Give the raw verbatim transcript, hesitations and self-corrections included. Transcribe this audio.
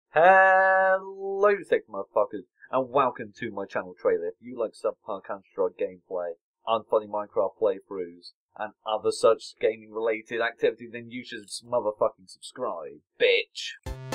Hello, thick motherfuckers, and welcome to my channel trailer. If you like subpar Counter-Strike gameplay, unfunny Minecraft playthroughs, and other such gaming-related activity, then you should motherfucking subscribe, bitch.